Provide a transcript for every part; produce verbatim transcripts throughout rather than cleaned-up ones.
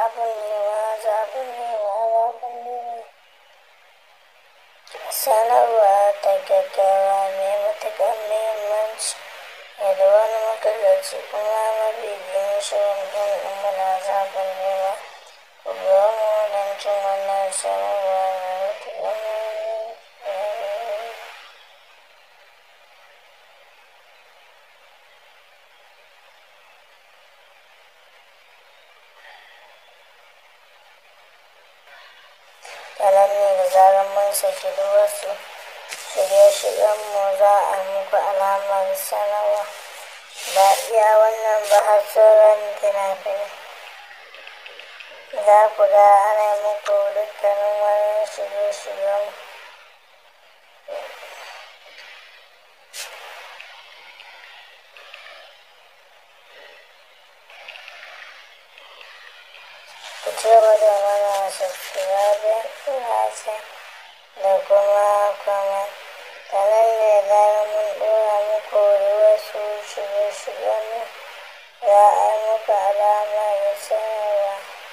zafin nema zafin nema zafin nema sanarwa ta gaggawa mai matuƙar muhimmanci yadda wani makarraci kuma mabiyin shirin ɗin ɗumbula zafin nema ku biyo mu don jin wannan sanarwa mai matuƙar muhimmanci. Kanan ne da zarar mun saki duk wasu shirye-shiryenmu za a muku alamar sanarwa, ba iya wannan ba har sauran fina-finai. Za ku ga ana muku dukkanin wani shirye-shiryenmu. Ku ci gaba da mana subscribe, like da kuma comment. Ta nan ne zarar mun ɗora muku da wasu shirye-shiryenmu za a yi muku alama da sanarwa.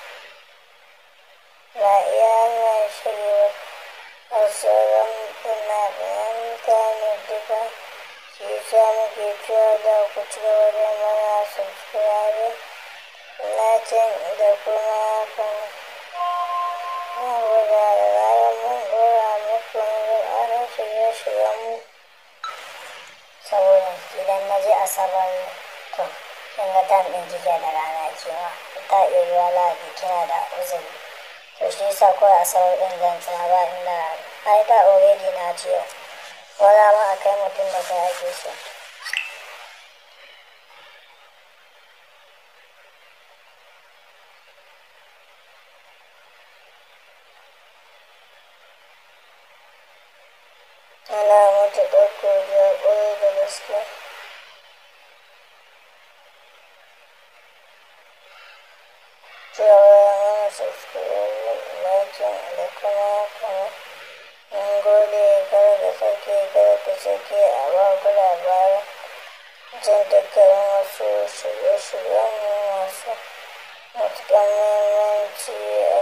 Ba iya wannan shiri ba har sauran fina-finan mutane duka, shi yasa muke cewa da ku ci gaba da mana subscribe, like da kuma comment. Na gode da zarar mun ɗora muku wani shirye-shiryenmu. Saboda idan na je Asabar to kin ga time ɗin kike da rana kewa, ta iya yiwuwa Lahadi kina da uzuri. To shi yasa kawai Asabar ɗin zan tsaya ba inda ai da already na je wala ma a kai mutum da kai ake so. Ana matuƙar godiya ƙwarai da gaske. Cewa mana subscribe, like da kuma comment. Mun gode, kada ka sake kada ka sake a ba ku labarin jin dukkanin wasu shirye-shiryenmu masu matuƙar muhimmanci